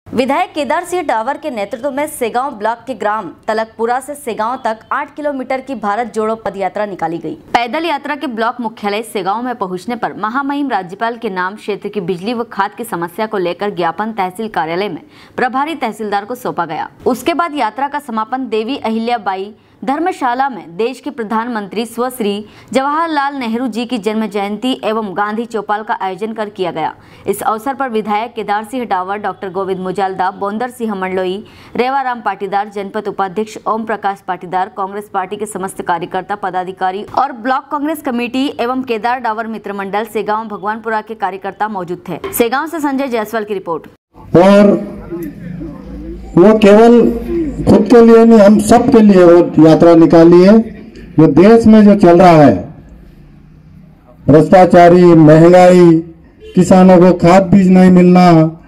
विधायक केदार सिंह डावर के नेतृत्व में सेगांव ब्लॉक के ग्राम तलकपुरा से सेगांव तक 8 किलोमीटर की भारत जोड़ो पदयात्रा निकाली गई। पैदल यात्रा के ब्लॉक मुख्यालय सेगांव में पहुंचने पर महामहिम राज्यपाल के नाम क्षेत्र की बिजली व खाद की समस्या को लेकर ज्ञापन तहसील कार्यालय में प्रभारी तहसीलदार को सौंपा गया। उसके बाद यात्रा का समापन देवी अहिल्याबाई धर्मशाला में देश के प्रधानमंत्री स्वश्री जवाहरलाल नेहरू जी की जन्म जयंती एवं गांधी चौपाल का आयोजन कर किया गया। इस अवसर पर विधायक केदार सिंह डावर, डॉक्टर गोविंद मुजालदा, बोंदर सिंह मंडलोई, रेवाराम पाटीदार, जनपद उपाध्यक्ष ओम प्रकाश पाटीदार, कांग्रेस पार्टी के समस्त कार्यकर्ता पदाधिकारी और ब्लॉक कांग्रेस कमेटी एवं केदार डावर मित्र मंडल सेगांव भगवानपुरा के कार्यकर्ता मौजूद थे। सेगांव से संजय जायसवाल की रिपोर्ट। और वो केवल खुद के लिए नहीं, हम सब के लिए वो यात्रा निकाली है। जो देश में जो चल रहा है, भ्रष्टाचारी, महंगाई, किसानों को खाद बीज नहीं मिलना,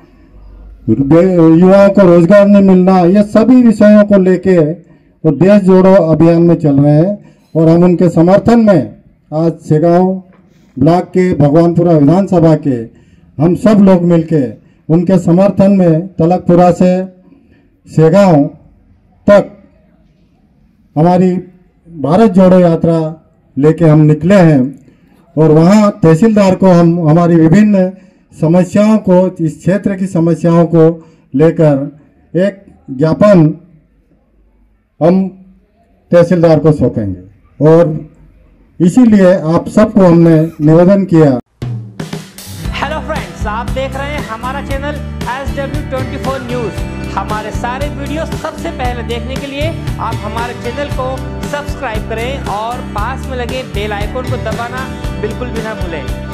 युवाओं को रोजगार नहीं मिलना, ये सभी विषयों को लेके वो देश जोड़ो अभियान में चल रहे हैं। और हम उनके समर्थन में आज सेगांव ब्लॉक के भगवानपुरा विधानसभा के हम सब लोग मिलके उनके समर्थन में तलकपुरा से सेगांव तक हमारी भारत जोड़ो यात्रा लेके हम निकले हैं। और वहाँ तहसीलदार को हम हमारी विभिन्न समस्याओं को, इस क्षेत्र की समस्याओं को लेकर एक ज्ञापन हम तहसीलदार को सौंपेंगे। और इसीलिए आप सबको हमने निवेदन किया। हेलो फ्रेंड्स, आप देख रहे हैं हमारा चैनल SW24 न्यूज़। हमारे सारे वीडियो सबसे पहले देखने के लिए आप हमारे चैनल को सब्सक्राइब करें और पास में लगे बेल आइकन को दबाना बिल्कुल भी ना भूलें।